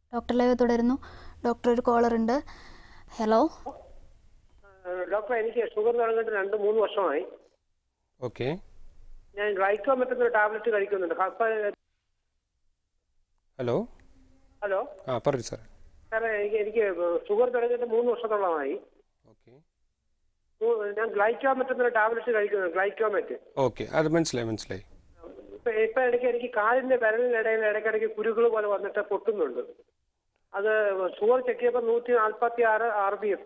Doctor live തുടരുന്നു. Doctor ഒരു caller ഉണ്ട്. ഹലോ ഡോക്ടർ, എനിക്ക് ഷുഗർ തുടങ്ങിയിട്ട് 2-3 വർഷമായി. ഓക്കെ. ഞാൻ ഗ്ലൈക്കോമെട്രിക് ടാബ്ലറ്റ് കഴിക്കുന്നുണ്ട്. ഹലോ ഹലോ പറയൂ സാർ. സാറേ, എനിക്ക് ഷുഗർ തുടങ്ങിയിട്ട് 3 വർഷത്തോളമായി. ഓക്കെ ഞാൻ ഗ്ലൈക്കോമെട്രിക് ടാബ്ലറ്റ് കഴിക്കുന്നുണ്ട്. ഗ്ലൈക്കോമെറ്റ്. ഓക്കെ, അത് മനസ്സിലായി. ഇപ്പൊ എനിക്ക് കാലിന്റെ വിരലിനിടയിൽ ഇടയ്ക്കിടയ്ക്ക് കുരുകൾ പോലെ വന്നിട്ട് പൊട്ടുന്നുണ്ട്. അത് ഷുഗർ ചെക്ക് ചെയ്തപ്പോൾ 146 RBS,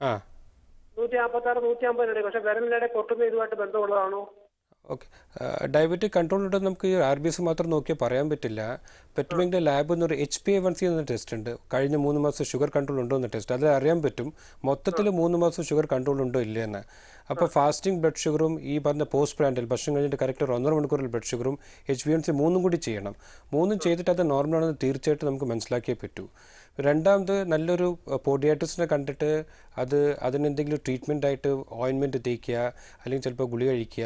146 150 പക്ഷെ വിരലിനിടെ പൊട്ടുന്ന ഇതുമായിട്ട് ബന്ധമുള്ളതാണോ? ഓക്കെ. ഡയബറ്റിക് കൺട്രോൾ ഉണ്ടെന്ന് നമുക്ക് ഈ RBS മാത്രം നോക്കിയാൽ പറയാൻ പറ്റില്ല. പെട്രോമിൻ്റെ ലാബ് എന്നൊരു HbA1c എന്ന ടെസ്റ്റ് ഉണ്ട്. കഴിഞ്ഞ 3 മാസം ഷുഗർ കൺട്രോൾ ഉണ്ടോ എന്ന ടെസ്റ്റ്. അതിൽ അറിയാൻ പറ്റും മൊത്തത്തിൽ 3 മാസം ഷുഗർ കൺട്രോൾ ഉണ്ടോ ഇല്ലയെന്ന്. അപ്പോൾ ഫാസ്റ്റിംഗ് ബ്ലഡ് ഷുഗറും ഈ പറഞ്ഞ പോസ്റ്റ് പ്രാൻഡിൽ ഭക്ഷണം കഴിഞ്ഞിട്ട് കറക്റ്റ് 1.5 മണിക്കൂറിൽ ബ്ലഡ് ഷുഗറും HbA1c 3 കൂടി ചെയ്യണം. 3 ചെയ്തിട്ട് അത് നോർമലാണെന്ന് തീർച്ചയായിട്ടും നമുക്ക് മനസ്സിലാക്കിയേ പറ്റൂ. രണ്ടാമത് നല്ലൊരു പോഡിയാട്രിസ്റ്റിനെ കണ്ടിട്ട് അതിനെന്തെങ്കിലും ട്രീറ്റ്മെൻ്റ് ആയിട്ട് ഓയിൻമെൻറ്റ് തേക്കുക, അല്ലെങ്കിൽ ചിലപ്പോൾ ഗുളിക കഴിക്കുക.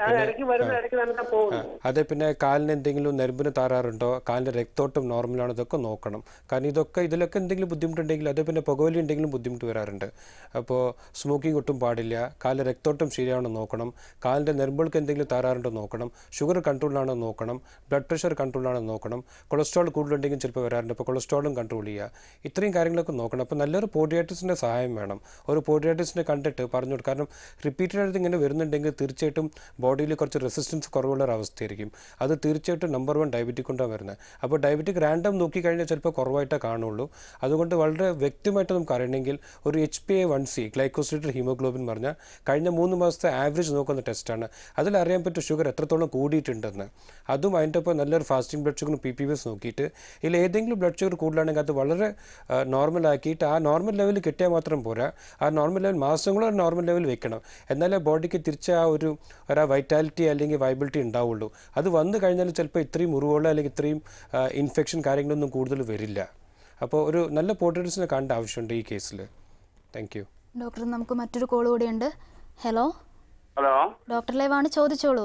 അതെ, പിന്നെ കാലിന് എന്തെങ്കിലും നെരുമ്പിന് താറാറുണ്ടോ, കാലിൻ്റെ രക്തോട്ടം നോർമലാണോ, ഇതൊക്കെ നോക്കണം. കാരണം ഇതിലൊക്കെ എന്തെങ്കിലും ബുദ്ധിമുട്ടുണ്ടെങ്കിൽ, അത് പിന്നെ പുകവലി ഉണ്ടെങ്കിലും ബുദ്ധിമുട്ട് വരാറുണ്ട്. അപ്പോൾ സ്മോക്കിംഗ് ഒട്ടും പാടില്ല. കാലിൻ്റെ രക്തോട്ടം ശരിയാണോ നോക്കണം, കാലിൻ്റെ നെരുമ്പുകൾക്ക് എന്തെങ്കിലും താറാറുണ്ടോ നോക്കണം, ഷുഗർ കൺട്രോളാണോ നോക്കണം, ബ്ലഡ് പ്രഷർ കൺട്രോളാണോ നോക്കണം, കൊളസ്ട്രോൾ കൂടുതലുണ്ടെങ്കിൽ ചിലപ്പോൾ വരാറുണ്ട്. അപ്പോൾ കൊളസ്ട്രോളും കൺട്രോൾ ചെയ്യുക. ഇത്രയും കാര്യങ്ങളൊക്കെ നോക്കണം. അപ്പോൾ നല്ലൊരു പോഡിയാട്രിസ്റ്റിൻ്റെ സഹായം വേണം. ഒരു പോഡിയാട്രിസ്റ്റിനെ കണ്ടിട്ട് പറഞ്ഞു കൊടുക്കും. കാരണം റിപ്പീറ്റഡ് ആയിട്ട് ഇങ്ങനെ വരുന്നുണ്ടെങ്കിൽ തീർച്ചയായിട്ടും ബോഡിയിൽ കുറച്ച് റെസിസ്റ്റൻസ് കുറവുള്ള ഒരു അവസ്ഥയായിരിക്കും. അത് തീർച്ചയായിട്ടും നമ്പർ 1 ഡയബറ്റിക് കൊണ്ടാണ് വരുന്നത്. അപ്പോൾ ഡയബറ്റിക് റാൻഡം നോക്കിക്കഴിഞ്ഞാൽ ചിലപ്പോൾ കുറവായിട്ടേ കാണുള്ളൂ. അതുകൊണ്ട് വളരെ വ്യക്തമായിട്ട് നമുക്ക് അറിയണമെങ്കിൽ ഒരു HbA1c, ഗ്ലൈക്കോസിലേറ്റഡ് ഹീമോഗ്ലോബിൻ പറഞ്ഞാൽ കഴിഞ്ഞ 3 മാസത്തെ ആവറേജ് നോക്കുന്ന ടെസ്റ്റാണ്. അതിലറിയാൻ പറ്റും ഷുഗർ എത്രത്തോളം കൂടിയിട്ടുണ്ടെന്ന്. അതും അതിൻ്റെ ഒപ്പം നല്ലൊരു ഫാസ്റ്റിംഗ് ബ്ലഡ് ഷുഗറും PPS നോക്കിയിട്ട് ഇതിൽ ഏതെങ്കിലും ബ്ലഡ് ഷുഗർ കൂടുതലാണെങ്കിൽ അത് വളരെ നോർമലാക്കിയിട്ട് ആ നോർമൽ ലെവലിൽ കിട്ടിയാൽ മാത്രം പോരാ, ആ നോർമൽ ലെവൽ മാസങ്ങളോ നോർമൽ ലെവൽ വെക്കണം. എന്നാലേ ബോഡിക്ക് തിരിച്ച് ആ ഒരു വൈറ്റാലിറ്റി അല്ലെങ്കിൽ വൈബിലിറ്റി ഉണ്ടാവുള്ളൂ. അത് വന്നു കഴിഞ്ഞാൽ ചിലപ്പോൾ ഇത്രയും മുറിവുകളോ അല്ലെങ്കിൽ ഇത്രയും ഇൻഫെക്ഷൻ കാര്യങ്ങളൊന്നും കൂടുതൽ വരില്ല. അപ്പോൾ ഒരു നല്ല പോഡിയാട്രിസ്റ്റിനെ കാണേണ്ട ആവശ്യമുണ്ട് ഈ കേസിൽ. Thank you doctor. നമുക്ക് മറ്റൊരു കോൾ കൂടിയുണ്ട്. ഹലോ ഹലോ ഡോക്ടർ ലൈവാണ്, ചോദിച്ചോളൂ.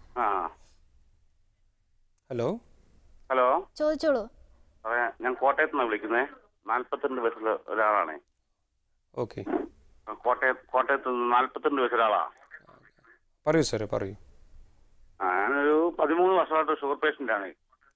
ഹലോ ചോദിച്ചോളൂ. ഞാൻ കോട്ടയത്ത് നിന്നാണ് വിളിക്കുന്നത്. 42 വയസ്സുള്ള ഒരാളാണ്. ഓക്കെ. കോട്ടയത്ത് 42 വയസ്സൊരാളാ. പറയൂ സാറേ, പറയൂ. ഞാനൊരു 13 വർഷമായിട്ട് ഷുഗർ പേഷ്യൻ്റ് ആണ്.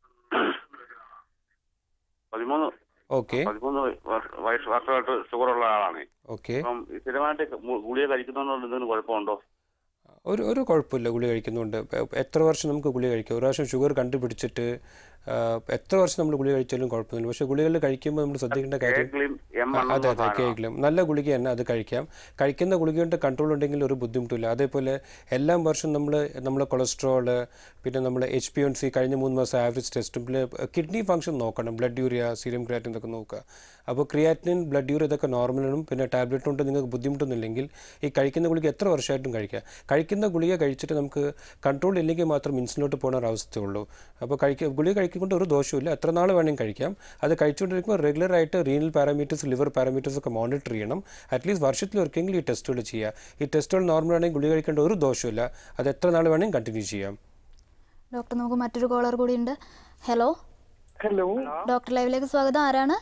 13 വർഷമായിട്ട് ഷുഗർ ഉള്ള ആളാണ്. ഓക്കെ. അപ്പം സ്ഥിരമായിട്ട് ഗുളിക കഴിക്കുന്നതുകൊണ്ട് എന്തെങ്കിലും കുഴപ്പമുണ്ടോ? ഒരു കുഴപ്പമില്ല. ഗുളിക കഴിക്കുന്നുണ്ട്. എത്ര വർഷം നമുക്ക് ഗുളിക കഴിക്കാം. ഒരു പ്രാവശ്യം ഷുഗർ കണ്ടുപിടിച്ചിട്ട് എത്ര വർഷം നമ്മൾ ഗുളിക കഴിച്ചാലും കുഴപ്പമൊന്നുമില്ല. പക്ഷേ ഗുളികളിൽ കഴിക്കുമ്പോൾ നമ്മൾ ശ്രദ്ധിക്കേണ്ട കാര്യം, അതെ കേൾക്കലും നല്ല ഗുളിക തന്നെ അത് കഴിക്കാം. കഴിക്കുന്ന ഗുളിക കൊണ്ട് കൺട്രോൾ ഉണ്ടെങ്കിൽ ഒരു ബുദ്ധിമുട്ടില്ല. അതേപോലെ എല്ലാ വർഷവും നമ്മളെ കൊളസ്ട്രോള്, പിന്നെ നമ്മൾ HbA1c കഴിഞ്ഞ 3 മാസം ആവറേജ് ടെസ്റ്റും, പിന്നെ കിഡ്നി ഫംഗ്ഷൻ നോക്കണം. ബ്ലഡ് യൂറിയ, സീരം ക്രിയാറ്റിൻ ഇതൊക്കെ നോക്കുക. അപ്പോൾ ക്രിയാറ്റിൻ, ബ്ലഡ് യൂറിയ ഇതൊക്കെ നോർമലും. പിന്നെ ടാബ്ലറ്റ് കൊണ്ട് നിങ്ങൾക്ക് ബുദ്ധിമുട്ടൊന്നുമില്ലെങ്കിൽ ഈ കഴിക്കുന്ന ഗുളിക എത്ര വർഷമായിട്ടും കഴിക്കാം. കഴിക്കുന്ന ഗുളിക കഴിച്ചിട്ട് നമുക്ക് കൺട്രോൾ ഇല്ലെങ്കിൽ മാത്രം ഇൻസുലിനോട്ട് പോകുന്ന ഒരു അവസ്ഥയുള്ളൂ. അപ്പോൾ ഗുളിക കഴിക്കൊണ്ട് ഒരു ദോഷമില്ല. എത്ര നാൾ വേണമെങ്കിൽ കഴിക്കാം. അത് കഴിച്ചുകൊണ്ടിരിക്കുമ്പോൾ റെഗുലറായിട്ട് റീനൽ പാരാമീറ്റേഴ്സ്, ലിവർ പാരാമീറ്റേഴ്സ് ഒക്കെ മോണിറ്റർ ചെയ്യണം. അറ്റ്ലീസ്റ്റ് വർഷത്തിൽ ഒരിക്കലെങ്കിലും ഈ ടെസ്റ്റുകൾ ചെയ്യുക. ഈ ടെസ്റ്റുകൾ നോർമൽ ആണെങ്കിൽ ഗുളിക കഴിക്കേണ്ട ഒരു ദോഷമില്ല. അത് എത്ര നാൾ വേണമെങ്കിൽ കണ്ടിന്യൂ ചെയ്യാം. ഡോക്ടർ, നമുക്ക് മറ്റൊരു കോളർ കൂടിയുണ്ട്. ഹലോ ഡോക്ടർ ലൈവിലേക്ക് സ്വാഗതം. ആരാണ്?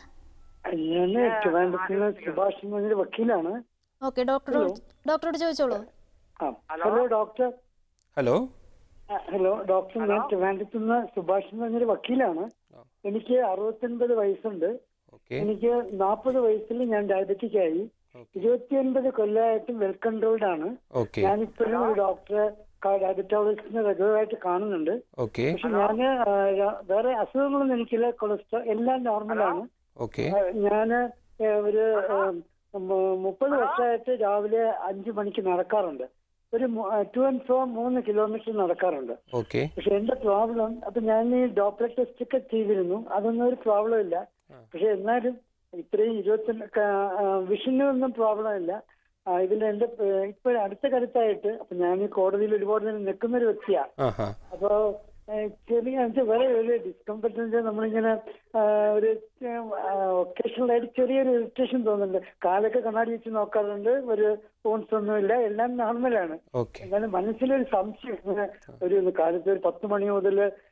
സുഭാഷ് എന്നൊരു വക്കീലാണ്. ഓക്കെ, ഡോക്ടറോട് ചോദിച്ചോളൂ. Hello doctor. ഹലോ ഡോക്ടർ, ഞാൻ ട്രിവാൻഡ്രത്ത് നിന്ന് സുഭാഷ് എന്നൊരു വക്കീലാണ്. എനിക്ക് 69 വയസ്സുണ്ട്. എനിക്ക് 40 വയസ്സിൽ ഞാൻ ഡയബറ്റിക് ആയി. 29 കൊല്ലമായിട്ടും വെൽ കൺട്രോൾഡ് ആണ്. ഞാനിപ്പോഴും ഒരു ഡോക്ടറെ, ഡയബറ്റോളജിസ്റ്റിനെ റെഗുലറായിട്ട് കാണുന്നുണ്ട്. പക്ഷെ ഞാന് വേറെ അസുഖങ്ങളൊന്നും എനിക്കില്ല. കൊളസ്ട്രോൾ എല്ലാം നോർമലാണ്. ഞാന് ഒരു 30 വർഷമായിട്ട് രാവിലെ 5 മണിക്ക് നടക്കാറുണ്ട്. ഒരു 2 and 4 3 കിലോമീറ്റർ നടക്കാറുണ്ട്. പക്ഷെ എന്റെ പ്രോബ്ലം, അപ്പൊ ഞാൻ ഈ ഡോപ്ലർ ടെസ്റ്റ് ഒക്കെ ചെയ്തിരുന്നു. അതൊന്നും ഒരു പ്രോബ്ലം ഇല്ല. പക്ഷെ എന്നാലും ഇത്രയും 20 വിഷനൊന്നും പ്രോബ്ലം ഇല്ല. ഇതിൽ എന്റെ ഇപ്പൊ അടുത്ത കാലത്തായിട്ട്, അപ്പൊ ഞാൻ ഈ കോടതിയിൽ ഒരുപാട് നേരം നിൽക്കുന്ന ഒരു വ്യക്തിയാ. അപ്പൊ ചെറിയ വേറെ ഒരു ഡിസ്കംഫർട്ട്, നമ്മളിങ്ങനെ ഒരു ഒക്കേഷണലായിട്ട് ചെറിയൊരു ഇറിറ്റേഷൻ തോന്നുന്നുണ്ട്. കാലൊക്കെ കണ്ണാടി വെച്ച് നോക്കാറുണ്ട്. ഒരു ഫോൺസ് ഒന്നുമില്ല, എല്ലാം നോർമലാണ്. എന്നാലും മനസ്സിലൊരു സംശയം, ഇങ്ങനെ ഒരു കാലത്ത് ഒരു 10 മണി മുതൽ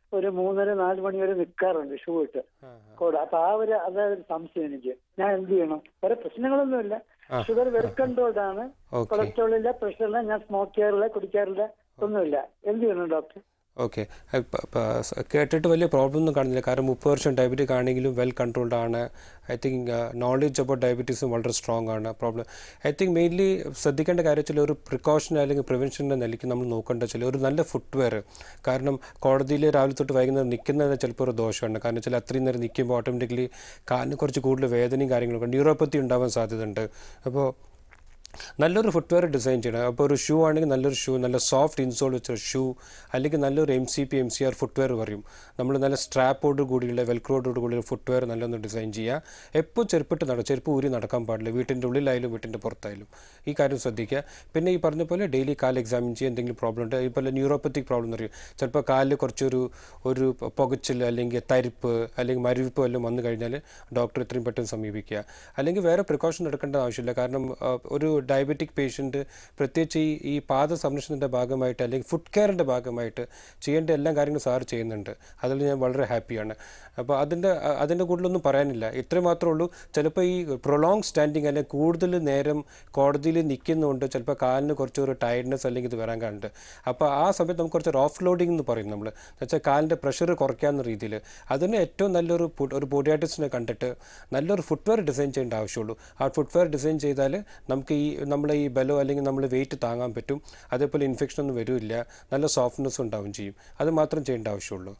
ഒരു 3:30-4 മണി വരെ നിൽക്കാറുണ്ട് ഷൂ ഇട്ട് കോട. അപ്പൊ അതൊരു സംശയം എനിക്ക്. ഞാൻ എന്ത് ചെയ്യണം? വേറെ പ്രശ്നങ്ങളൊന്നുമില്ല. ഷുഗർ വെൽ കൺട്രോൾഡ് ആണ്, കൊളസ്ട്രോൾ ഇല്ല, പ്രഷറില്ല, ഞാൻ സ്മോക്ക് ചെയ്യാറില്ല, കുടിക്കാറില്ല, ഒന്നുമില്ല. എന്ത് ചെയ്യണം ഡോക്ടർ? ഓക്കെ, കേട്ടിട്ട് വലിയ പ്രോബ്ലം ഒന്നും കാണുന്നില്ല. കാരണം 30 വർഷം ഡയബറ്റിക് ആണെങ്കിലും വെൽ കൺട്രോൾഡ് ആണ്. ഐ തിങ്ക് നോളജ് അബൌട്ട് ഡയബറ്റീസും വളരെ സ്ട്രോങ് ആണ്. പ്രോബ്ലം ഐ തിങ്ക് മെയിൻലി ശ്രദ്ധിക്കേണ്ട കാര്യത്തിൽ ഒരു പ്രിക്കോഷൻ അല്ലെങ്കിൽ പ്രിവെൻഷൻ്റെ നിലയ്ക്ക് നമ്മൾ നോക്കേണ്ട വെച്ചാൽ ഒരു നല്ല ഫുട്വെയർ. കാരണം കോടതിയിൽ രാവിലെ തൊട്ട് വൈകുന്നേരം നിൽക്കുന്നത് ചിലപ്പോൾ ഒരു ദോഷമാണ്. കാരണം വെച്ചാൽ അത്രയും നേരം നിൽക്കുമ്പോൾ ഓട്ടോമാറ്റിക്കലി കാലിന് കുറച്ച് കൂടുതൽ വേദനയും കാര്യങ്ങളൊക്കെ ന്യൂറോപ്പത്തി ഉണ്ടാവാൻ സാധ്യതയുണ്ട്. അപ്പോൾ നല്ലൊരു ഫുട്വെയർ ഡിസൈൻ ചെയ്യണം. അപ്പോൾ ഒരു ഷൂ ആണെങ്കിൽ നല്ലൊരു ഷൂ, നല്ല സോഫ്റ്റ് ഇൻസോൾ വെച്ചൊരു ഷൂ, അല്ലെങ്കിൽ നല്ലൊരു MCP MCR ഫുട്വെയർ പറയും. നമ്മൾ നല്ല സ്ട്രാപ്പോട് കൂടിയുള്ള വെൽക്രോയോട് കൂടിയുള്ള ഫുട്വെയർ നല്ലൊന്ന് ഡിസൈൻ ചെയ്യുക. എപ്പോൾ ചെരുപ്പ് ഊരി നടക്കാൻ പാടില്ല, വീട്ടിൻ്റെ ഉള്ളിലായാലും വീട്ടിൻ്റെ പുറത്തായാലും. ഈ കാര്യം ശ്രദ്ധിക്കുക. പിന്നെ ഈ പറഞ്ഞ പോലെ ഡെയിലി കാല് എക്സാമിൻ ചെയ്യുക. എന്തെങ്കിലും പ്രോബ്ലം ഉണ്ട്, ഇതുപോലെ ന്യൂറോപ്പത്തിക് പ്രോബ്ലം എന്ന് പറയും. ചിലപ്പോൾ കാലിൽ കുറച്ചൊരു പുകച്ചിൽ അല്ലെങ്കിൽ തരിപ്പ് അല്ലെങ്കിൽ മരവിപ്പ് എല്ലാം വന്നു കഴിഞ്ഞാൽ ഡോക്ടറെ എത്രയും പെട്ടെന്ന് സമീപിക്കുക. അല്ലെങ്കിൽ വേറെ പ്രിക്കോഷൻ എടുക്കേണ്ട ആവശ്യമില്ല. കാരണം ഒരു ഡയബറ്റിക് പേഷ്യൻറ്റ് പ്രത്യേകിച്ച് ഈ പാദ സംരക്ഷണത്തിൻ്റെ ഭാഗമായിട്ട് അല്ലെങ്കിൽ ഫുഡ് കെയറിൻ്റെ ഭാഗമായിട്ട് ചെയ്യേണ്ട എല്ലാ കാര്യങ്ങളും സാർ ചെയ്യുന്നുണ്ട്. അതിൽ ഞാൻ വളരെ ഹാപ്പിയാണ്. അപ്പോൾ അതിൻ്റെ കൂടുതലൊന്നും പറയാനില്ല. ഇത്രയും മാത്രമേ ഉള്ളൂ. ചിലപ്പോൾ ഈ പ്രൊലോങ് സ്റ്റാൻഡിങ് അല്ലെങ്കിൽ കൂടുതൽ നേരം കോടതിയിൽ നിൽക്കുന്നതുകൊണ്ട് ചിലപ്പോൾ കാലിന് കുറച്ചൊരു ടയർഡ്നെസ് അല്ലെങ്കിൽ ഇത് വരാൻ കാണുന്നുണ്ട്. അപ്പോൾ ആ സമയത്ത് നമുക്ക് കുറച്ച് ഓഫ് ലോഡിംഗ് എന്ന് പറയും നമ്മൾ. എന്നുവെച്ചാൽ കാലിൻ്റെ പ്രഷർ കുറയ്ക്കാവുന്ന രീതിയിൽ അതിന് ഏറ്റവും നല്ലൊരു പോഡിയാട്രിസ്റ്റിനെ കണ്ടിട്ട് നല്ലൊരു ഫുട്വെയർ ഡിസൈൻ ചെയ്യേണ്ട ആവശ്യമുള്ളൂ. ആ ഫുട്വെയർ ഡിസൈൻ ചെയ്താൽ നമുക്ക് നമ്മളെ ഈ ബലം അല്ലെങ്കിൽ നമ്മൾ വെയിറ്റ് താങ്ങാൻ പറ്റും. അതേപോലെ ഇൻഫെക്ഷൻ ഒന്നും വരില്ല, നല്ല സോഫ്റ്റ്നെസ് ഉണ്ടാവും ചെയ്യും. അത് മാത്രം ചെയ്യേണ്ട ആവശ്യമുള്ളൂ.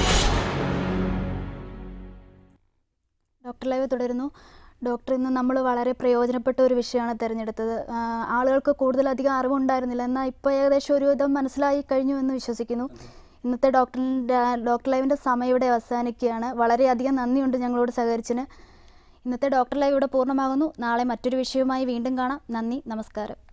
ഡോക്ടർ ലൈവ് തുടരുന്നു. ഡോക്ടർ, ഇന്ന് നമ്മൾ വളരെ പ്രയോജനപ്പെട്ട ഒരു വിഷയമാണ് തിരഞ്ഞെടുത്തത്. ആളുകൾക്ക് കൂടുതലധികം അറിവുണ്ടായിരുന്നില്ല, എന്നാൽ ഇപ്പോൾ ഏകദേശം ഒരുവിധം മനസ്സിലായി കഴിഞ്ഞു എന്ന് വിശ്വസിക്കുന്നു. ഇന്നത്തെ ഡോക്ടർ ലൈവിൻ്റെ സമയം ഇവിടെ അവസാനിക്കുകയാണ്. വളരെയധികം നന്ദിയുണ്ട് ഞങ്ങളോട് സഹകരിച്ചതിന്. ഇന്നത്തെ ഡോക്ടർ ലൈവ് ഇവിടെ പൂർണ്ണമാകുന്നു. നാളെ മറ്റൊരു വിഷയവുമായി വീണ്ടും കാണാം. നന്ദി, നമസ്കാരം.